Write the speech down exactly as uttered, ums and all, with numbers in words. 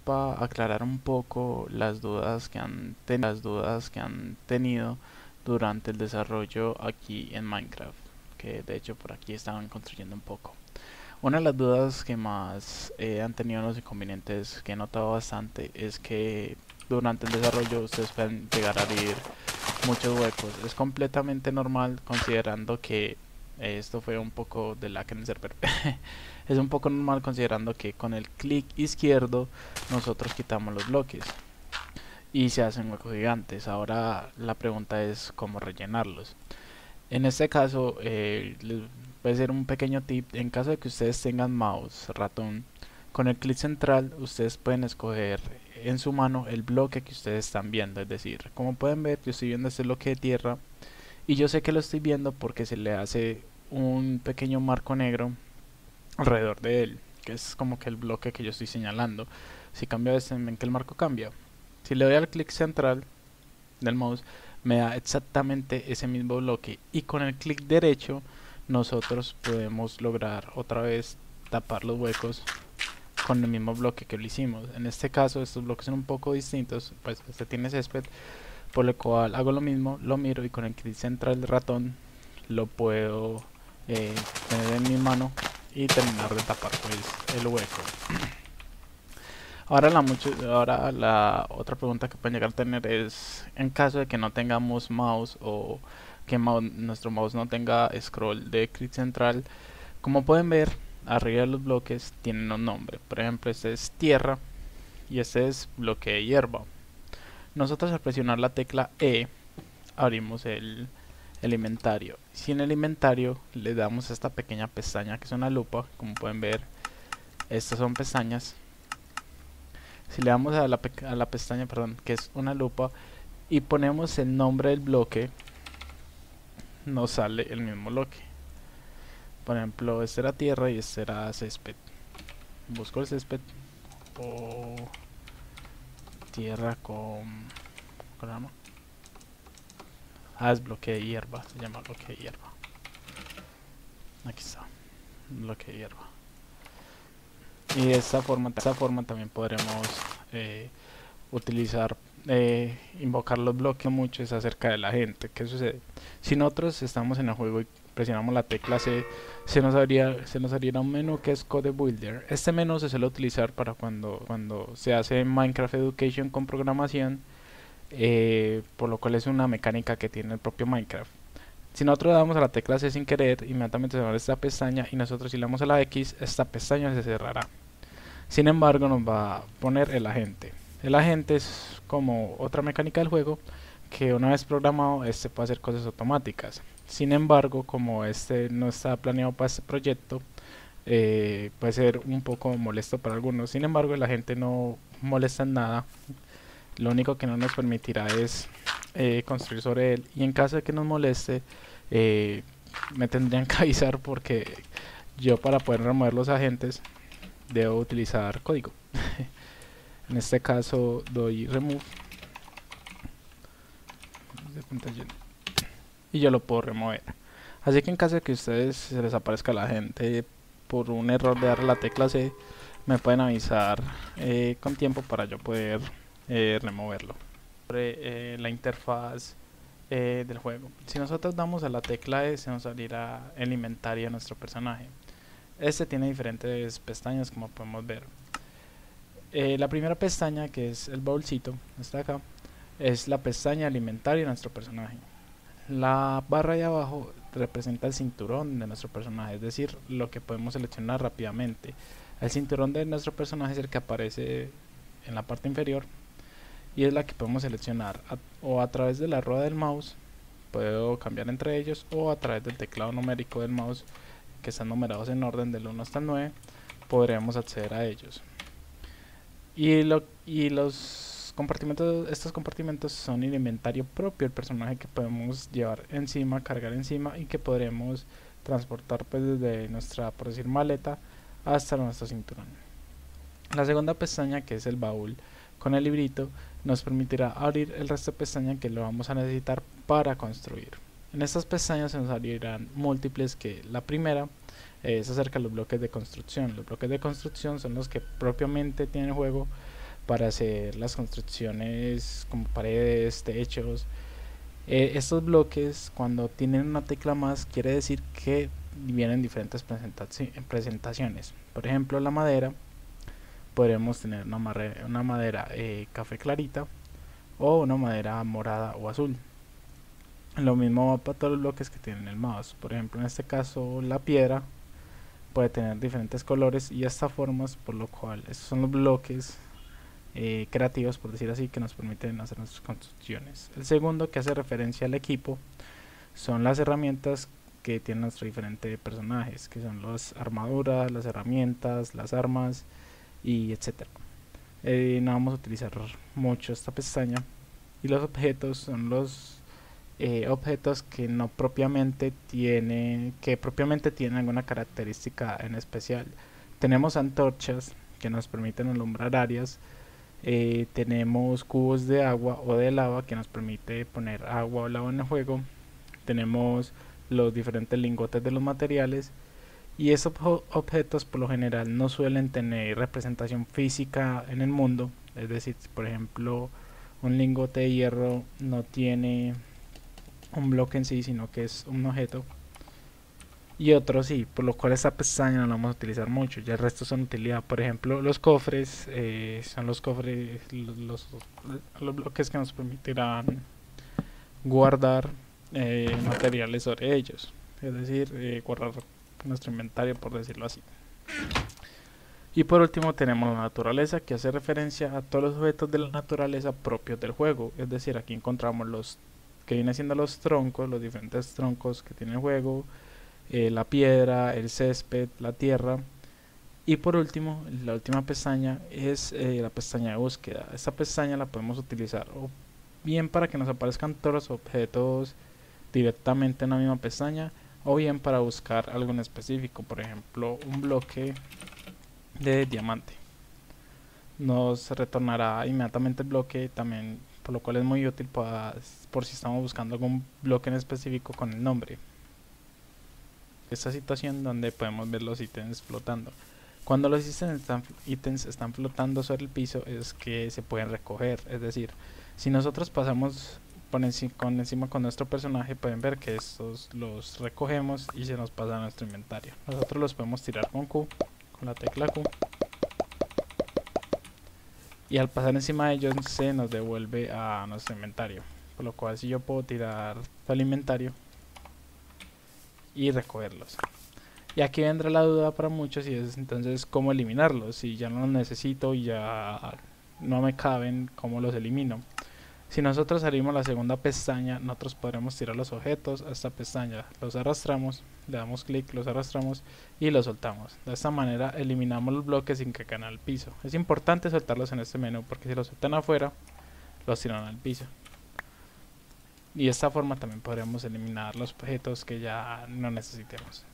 para aclarar un poco las dudas que han ten- las dudas que han tenido durante el desarrollo aquí en Minecraft, que de hecho por aquí estaban construyendo un poco. Una de las dudas que más eh, han tenido los inconvenientes que he notado bastante es que durante el desarrollo ustedes pueden llegar a abrir muchos huecos. Es completamente normal considerando que eh, esto fue un poco de lag en el server. Es un poco normal considerando que con el clic izquierdo nosotros quitamos los bloques y se hacen huecos gigantes. Ahora la pregunta es cómo rellenarlos. En este caso, eh, les voy a hacer un pequeño tip. En caso de que ustedes tengan mouse, ratón, con el clic central, ustedes pueden escoger en su mano el bloque que ustedes están viendo. Es decir, como pueden ver, yo estoy viendo este bloque de tierra y yo sé que lo estoy viendo porque se le hace un pequeño marco negro alrededor de él, que es como que el bloque que yo estoy señalando. Si cambio este, ven que el marco cambia. Si le doy al clic central del mouse, me da exactamente ese mismo bloque, y con el clic derecho nosotros podemos lograr otra vez tapar los huecos con el mismo bloque que lo hicimos. En este caso estos bloques son un poco distintos, pues este tiene césped, por lo cual hago lo mismo, lo miro y con el clic central del ratón lo puedo eh, tener en mi mano y terminar de tapar pues el hueco. Ahora la, mucho, ahora la otra pregunta que pueden llegar a tener es, en caso de que no tengamos mouse o que mouse, nuestro mouse no tenga scroll de clic central, como pueden ver, arriba de los bloques tienen un nombre. Por ejemplo, este es tierra y este es bloque de hierba. Nosotros al presionar la tecla E abrimos el, el inventario. Si en el inventario le damos a esta pequeña pestaña que es una lupa, como pueden ver, estas son pestañas. Si le damos a la, a la pestaña, perdón, que es una lupa, y ponemos el nombre del bloque, nos sale el mismo bloque. Por ejemplo, este era tierra y este era césped. Busco el césped o tierra con... ¿Cómo se llama? Ah, es bloque de hierba, se llama bloque de hierba. Aquí está, bloque de hierba. Y de esta forma, de esta forma también podremos eh, utilizar, eh, invocar los bloques. Mucho es acerca de la gente. ¿Qué sucede? Si nosotros estamos en el juego y presionamos la tecla C, se nos haría, se nos haría un menú que es Code Builder. Este menú se suele utilizar para cuando, cuando se hace Minecraft Education con programación, eh, por lo cual es una mecánica que tiene el propio Minecraft. Si nosotros damos a la tecla C sin querer, inmediatamente se abre esta pestaña, y nosotros si le damos a la X, esta pestaña se cerrará. Sin embargo, nos va a poner el agente. El agente es como otra mecánica del juego que una vez programado, este puede hacer cosas automáticas. Sin embargo, como este no está planeado para este proyecto, eh, puede ser un poco molesto para algunos. Sin embargo, el agente no molesta en nada. Lo único que no nos permitirá es eh, construir sobre él. Y en caso de que nos moleste, eh, me tendrían que avisar, porque yo, para poder remover los agentes, debo utilizar código. En este caso doy remove y yo lo puedo remover. Así que en caso de que a ustedes se les aparezca la gente por un error de darle la tecla C, me pueden avisar eh, con tiempo para yo poder eh, removerlo. Sobre eh, la interfaz eh, del juego, si nosotros damos a la tecla E, se nos abrirá el inventario de nuestro personaje. Este tiene diferentes pestañas, como podemos ver. Eh, la primera pestaña, que es el baúlcito, está acá, es la pestaña alimentaria de nuestro personaje. La barra de abajo representa el cinturón de nuestro personaje, es decir, lo que podemos seleccionar rápidamente. El cinturón de nuestro personaje es el que aparece en la parte inferior y es la que podemos seleccionar a, o a través de la rueda del mouse, puedo cambiar entre ellos, o a través del teclado numérico del mouse, que están numerados en orden del uno hasta el nueve, podremos acceder a ellos. Y, lo, y los compartimentos, estos compartimentos son el inventario propio del personaje, que podemos llevar encima, cargar encima, y que podremos transportar pues desde nuestra, por decir, maleta hasta nuestro cinturón. La segunda pestaña, que es el baúl con el librito, nos permitirá abrir el resto de pestañas que lo vamos a necesitar para construir. En estas pestañas se nos abrirán múltiples, que la primera es acerca de los bloques de construcción. Los bloques de construcción son los que propiamente tiene el juego para hacer las construcciones como paredes, techos. Eh, estos bloques, cuando tienen una tecla más, quiere decir que vienen diferentes presentaciones. Por ejemplo, la madera, podremos tener una, madera, una madera eh, café clarita o una madera morada o azul. Lo mismo va para todos los bloques que tienen el mouse. Por ejemplo, en este caso, la piedra puede tener diferentes colores y hasta formas, por lo cual estos son los bloques eh, creativos, por decir así, que nos permiten hacer nuestras construcciones. El segundo, que hace referencia al equipo, son las herramientas que tienen nuestros diferentes personajes, que son las armaduras, las herramientas, las armas y etcétera. Eh, no vamos a utilizar mucho esta pestaña. Y los objetos son los eh, objetos que no propiamente tienen que propiamente tienen alguna característica en especial. Tenemos antorchas que nos permiten alumbrar áreas. Eh, tenemos cubos de agua o de lava que nos permite poner agua o lava en el juego. Tenemos los diferentes lingotes de los materiales, y esos objetos por lo general no suelen tener representación física en el mundo. Es decir, por ejemplo, un lingote de hierro no tiene un bloque en sí, sino que es un objeto, y otros sí, por lo cual esta pestaña no la vamos a utilizar mucho. Ya el resto son utilidad. Por ejemplo, los cofres eh, son los cofres los, los, los bloques que nos permitirán guardar eh, materiales sobre ellos, es decir, eh, guardar nuestro inventario, por decirlo así. Y por último tenemos la naturaleza, que hace referencia a todos los objetos de la naturaleza propios del juego. Es decir, aquí encontramos los que vienen siendo los troncos, los diferentes troncos que tiene el juego, eh, la piedra, el césped, la tierra. Y por último, la última pestaña es eh, la pestaña de búsqueda. Esta pestaña la podemos utilizar o bien para que nos aparezcan todos los objetos directamente en la misma pestaña, o bien para buscar algo en específico. Por ejemplo, un bloque de diamante nos retornará inmediatamente el bloque, también, por lo cual es muy útil para, por si estamos buscando algún bloque en específico con el nombre. Esta situación donde podemos ver los ítems flotando. Cuando los ítems están, ítems están flotando sobre el piso es que se pueden recoger. Es decir, si nosotros pasamos por encima con, encima con nuestro personaje, pueden ver que estos los recogemos y se nos pasa a nuestro inventario. Nosotros los podemos tirar con Q, con la tecla Q, y al pasar encima de ellos se nos devuelve a nuestro inventario. Por lo cual, si yo puedo tirar al inventario y recogerlos. Y aquí vendrá la duda para muchos, y es entonces cómo eliminarlos. Si ya no los necesito y ya no me caben, ¿cómo los elimino? Si nosotros abrimos la segunda pestaña, nosotros podremos tirar los objetos a esta pestaña, los arrastramos, le damos clic, los arrastramos y los soltamos. De esta manera eliminamos los bloques sin que caigan al piso. Es importante soltarlos en este menú, porque si los sueltan afuera, los tiran al piso. Y de esta forma también podremos eliminar los objetos que ya no necesitemos.